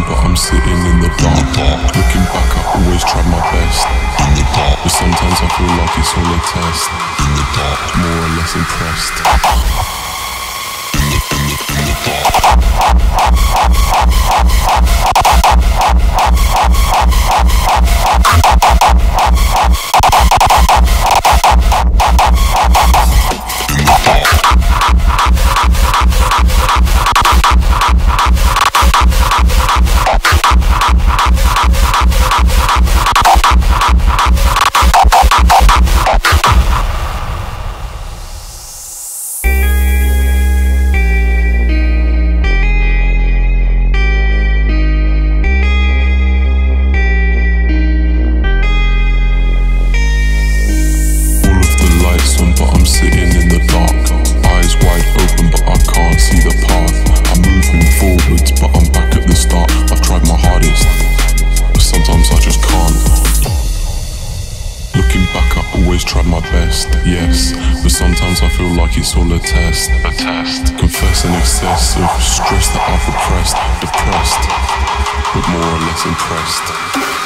but I'm sitting in the dark. Looking back, I always tried my best. In the dark, but sometimes I feel like it's all a test. In the dark, more or less impressed. In the dark. Tried my best, yes, but sometimes I feel like it's all a test. A test. Confessing excess of stress that I've repressed, depressed, but more or less impressed.